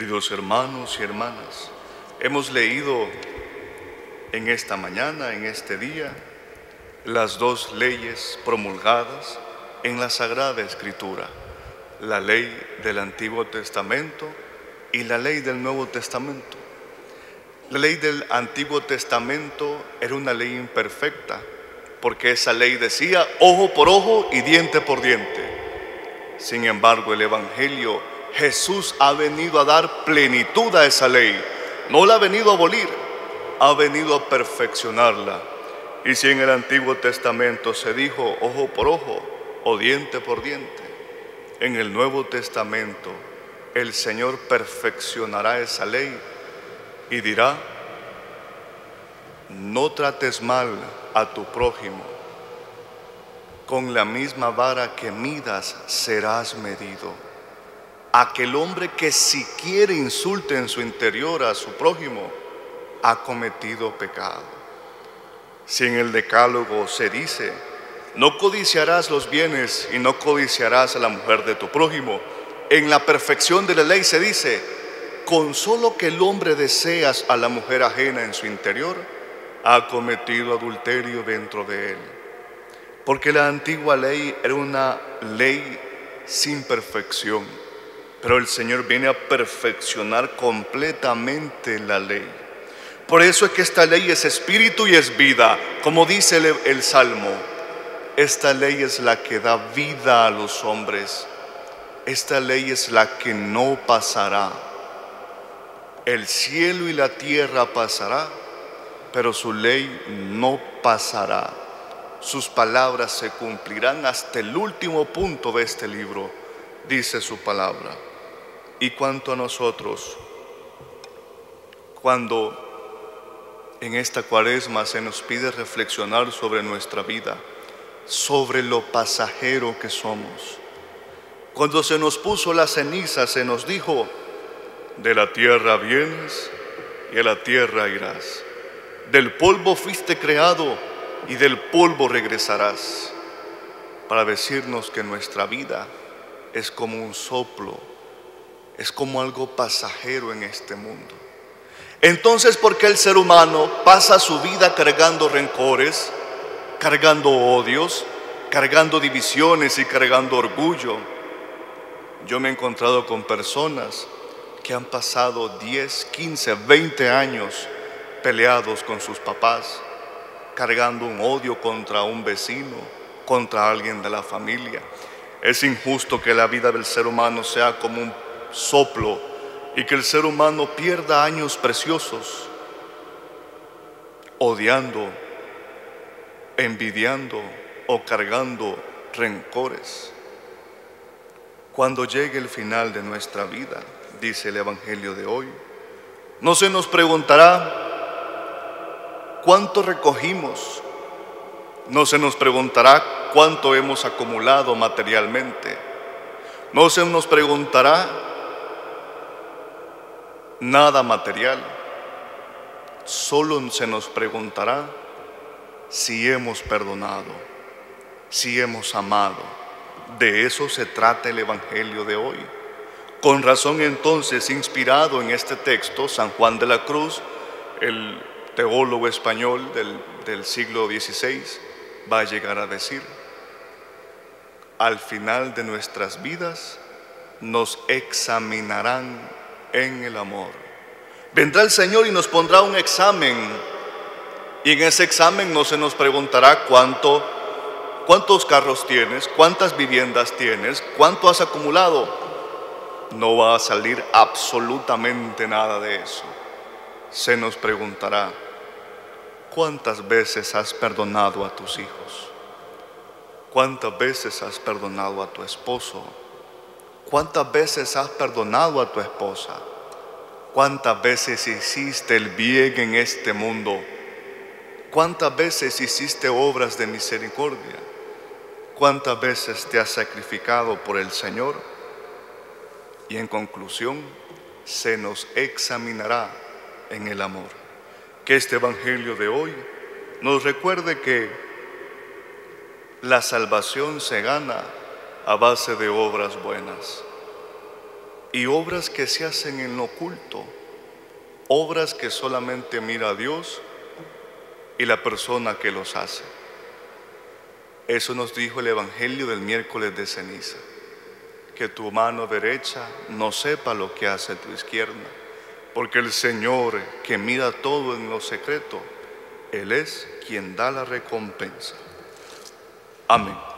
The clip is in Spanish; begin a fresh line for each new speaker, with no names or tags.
Queridos hermanos y hermanas, hemos leído en esta mañana, en este día, las dos leyes promulgadas en la Sagrada Escritura, la ley del Antiguo Testamento y la ley del Nuevo Testamento. La ley del Antiguo Testamento era una ley imperfecta, porque esa ley decía ojo por ojo y diente por diente. Sin embargo, el Evangelio, Jesús ha venido a dar plenitud a esa ley. No la ha venido a abolir, ha venido a perfeccionarla. Y si en el Antiguo Testamento se dijo ojo por ojo o diente por diente, en el Nuevo Testamento el Señor perfeccionará esa ley y dirá: no trates mal a tu prójimo, con la misma vara que midas serás medido. Aquel hombre que siquiera insulte en su interior a su prójimo ha cometido pecado. Si en el Decálogo se dice no codiciarás los bienes y no codiciarás a la mujer de tu prójimo, en la perfección de la ley se dice con solo que el hombre deseas a la mujer ajena en su interior, ha cometido adulterio dentro de él. Porque la antigua ley era una ley sin perfección, pero el Señor viene a perfeccionar completamente la ley. Por eso es que esta ley es espíritu y es vida, como dice el Salmo. Esta ley es la que da vida a los hombres. Esta ley es la que no pasará. El cielo y la tierra pasará, pero su ley no pasará. Sus palabras se cumplirán hasta el último punto de este libro, dice su palabra. Y cuanto a nosotros, cuando en esta Cuaresma se nos pide reflexionar sobre nuestra vida, sobre lo pasajero que somos, cuando se nos puso la ceniza, se nos dijo: de la tierra vienes y a la tierra irás. Del polvo fuiste creado y del polvo regresarás. Para decirnos que nuestra vida es como un soplo, es como algo pasajero en este mundo. Entonces, ¿por qué el ser humano pasa su vida cargando rencores, cargando odios, cargando divisiones y cargando orgullo? Yo me he encontrado con personas que han pasado 10, 15, 20 años peleados con sus papás, cargando un odio contra un vecino, contra alguien de la familia. Es injusto que la vida del ser humano sea como un soplo y que el ser humano pierda años preciosos odiando, envidiando o cargando rencores. Cuando llegue el final de nuestra vida, dice el Evangelio de hoy, no se nos preguntará cuánto recogimos, no se nos preguntará cuánto hemos acumulado materialmente, no se nos preguntará nada material, solo se nos preguntará si hemos perdonado, si hemos amado. De eso se trata el Evangelio de hoy. Con razón, entonces, inspirado en este texto, San Juan de la Cruz, el teólogo español del siglo XVI, va a llegar a decir: al final de nuestras vidas nos examinarán en el amor. Vendrá el Señor y nos pondrá un examen, y en ese examen no se nos preguntará cuántos carros tienes, cuántas viviendas tienes, cuánto has acumulado. No va a salir absolutamente nada de eso. Se nos preguntará: ¿cuántas veces has perdonado a tus hijos? ¿Cuántas veces has perdonado a tu esposo? ¿Cuántas veces has perdonado a tu esposa? ¿Cuántas veces hiciste el bien en este mundo? ¿Cuántas veces hiciste obras de misericordia? ¿Cuántas veces te has sacrificado por el Señor? Y en conclusión, se nos examinará en el amor. Que este Evangelio de hoy nos recuerde que la salvación se gana a base de obras buenas. y obras que se hacen en lo oculto, obras que solamente mira a Dios y la persona que los hace. Eso nos dijo el Evangelio del miércoles de ceniza. Que tu mano derecha no sepa lo que hace tu izquierda, porque el Señor, que mira todo en lo secreto, Él es quien da la recompensa. Amén.